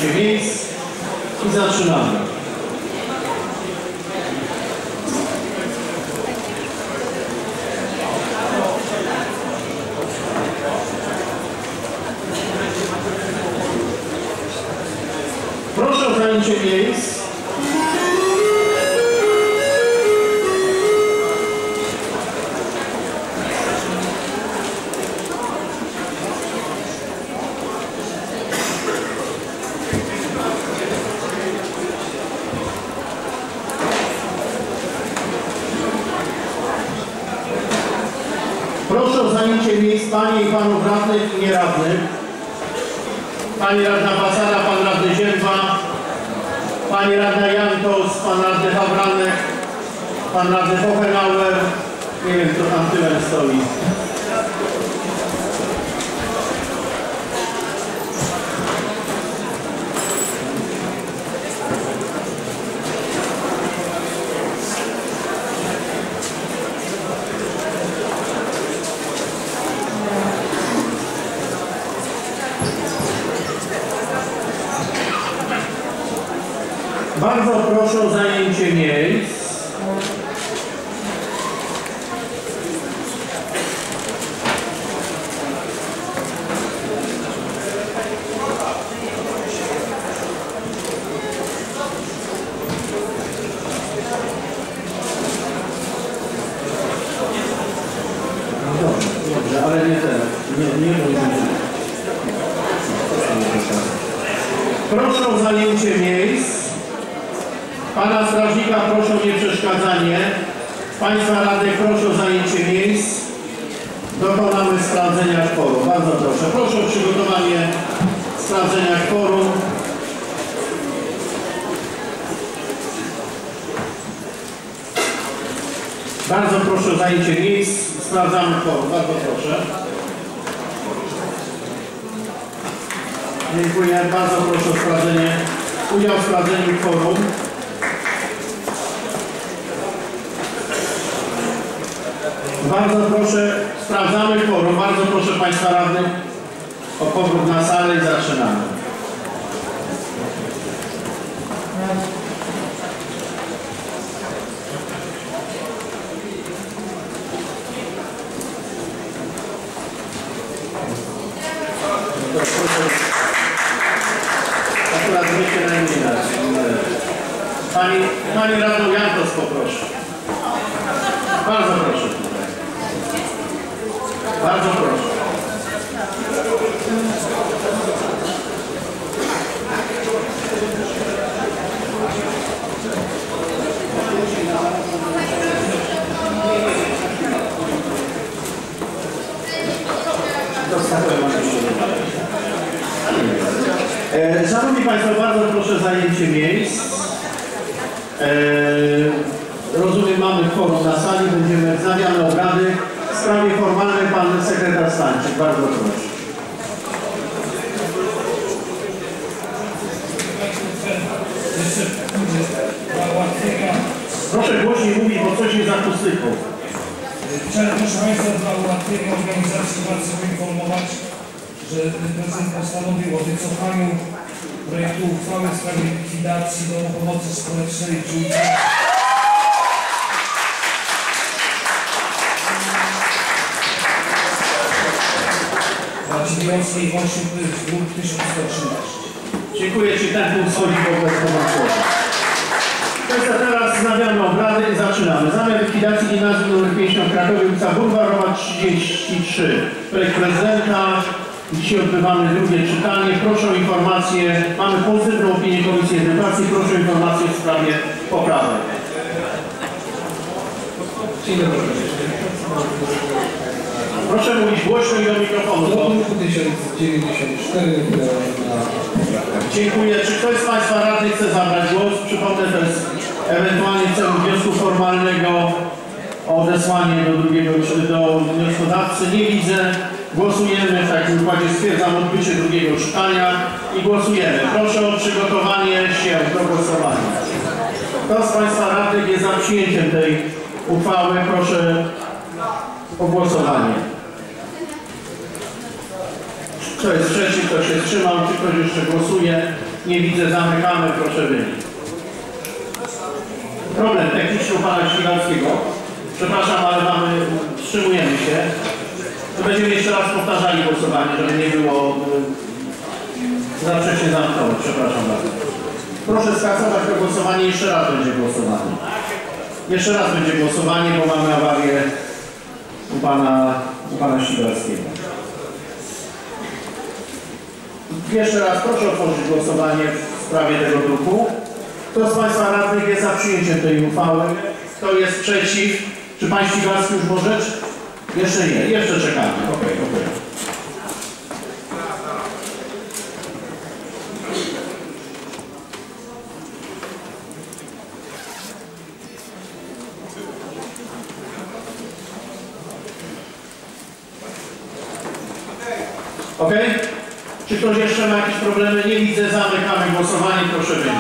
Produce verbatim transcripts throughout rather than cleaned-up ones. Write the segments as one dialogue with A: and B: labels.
A: zajęcie miejsc i zaczynamy. Proszę o zajęcie miejsc. Proszę o zajęcie miejsc Panie i Panów radnych i nieradnych. Pani radna Basara, Pan radny Zięba, Pani radna Jantos, Pan radny Hawranek, Pan radny Hohenauer, nie wiem kto tam tyłem stoi. Bardzo proszę o zajęcie miejsc. Dobrze, dobrze, ale nie teraz. Nie, nie możemy. Proszę o zajęcie miejsc. Pana strażnika proszę o nieprzeszkadzanie. Państwa radnych proszę o zajęcie miejsc. Dokonamy sprawdzenia kworum. Bardzo proszę. Proszę o przygotowanie sprawdzenia kworum. Bardzo proszę o zajęcie miejsc. Sprawdzamy kworum. Bardzo proszę. Dziękuję. Bardzo proszę o sprawdzenie. Udział w sprawdzeniu kworum. Bardzo proszę, sprawdzamy kworum. Bardzo proszę Państwa radnych o powrót na salę i zaczynamy. Akurat wiecie najmniej raz. Pani, Pani radną Jantos poproszę. Bardzo proszę. Bardzo proszę. E, Szanowni Państwo, bardzo proszę zajęcie miejsc. E, rozumiem, mamy kworum na sali, będziemy wznawiane obrady. W sprawie formalnej Pan Sekretarz Stańczyk. Bardzo proszę. Proszę głośniej mówić, bo coś jest akustyką.
B: Chciałem, proszę Państwa, dla ułatwienia organizacji bardzo poinformować, że prezydent postanowił o wycofaniu projektu uchwały w sprawie likwidacji Domu Pomocy Społecznej w Żółcie. Dziewiątej osiem druk tysiąc sto trzynaście.
A: Dziękuję Ci, ten punkt schodzi w ogóle z teraz wznawiamy obrady i zaczynamy. Zamiar likwidacji gimnazjum nr pięćdziesiąt w Krakowie, ulica Bulwarowa trzydzieści trzy. Projekt prezydenta. Dzisiaj odbywamy drugie czytanie. Proszę o informację. Mamy pozytywną opinię Komisji Edukacji. Proszę o informację w sprawie poprawek. Dzień dobry. Proszę mówić głośno i do mikrofonu.
C: Do druku tysiąc dziewięćdziesiąt cztery.
A: Dziękuję. Czy ktoś z Państwa radnych chce zabrać głos? Przypomnę, to jest ewentualnie w celu wniosku formalnego o odesłanie do drugiego do wnioskodawcy. Nie widzę. Głosujemy. W takim układzie stwierdzam odbycie drugiego czytania i głosujemy. Proszę o przygotowanie się do głosowania. Kto z Państwa radnych jest za przyjęciem tej uchwały? Proszę o głosowanie. Kto jest przeciw, kto się wstrzymał, czy ktoś jeszcze głosuje? Nie widzę, zamykamy, proszę wynik. Problem techniczny u pana Śliwalskiego. Przepraszam, ale mamy, wstrzymujemy się. To będziemy jeszcze raz powtarzali głosowanie, żeby nie było y, za wcześnie zamknąć. Przepraszam bardzo. Proszę skasować to głosowanie, jeszcze raz będzie głosowanie. Jeszcze raz będzie głosowanie, bo mamy awarię u pana, u pana Śliwalskiego. Jeszcze raz proszę otworzyć głosowanie w sprawie tego druku. Kto z państwa radnych jest za przyjęciem tej uchwały? Kto jest przeciw? Czy pan Śliwalski już może? Jeszcze nie, jeszcze czekamy. Okej, okay, okej. Okay. Ok? Czy ktoś jeszcze ma jakieś problemy? Nie widzę, zamykamy głosowanie, proszę wyjść.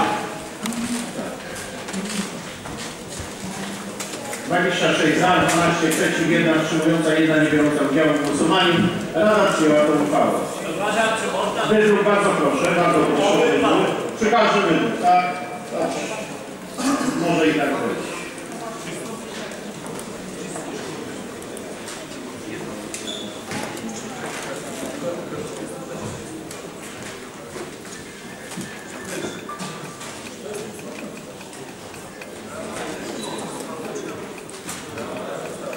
A: dwadzieścia sześć za, dwanaście przeciw, jedna wstrzymująca, jedna nie biorąca udziału w głosowaniu. Rada przyjęła tę uchwałę. Wydruk, bardzo proszę, bardzo proszę. Przy każdym wydruk, tak? Tak. Może i tak być.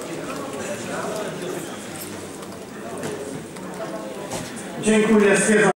A: Dziękuję. Stwierdzam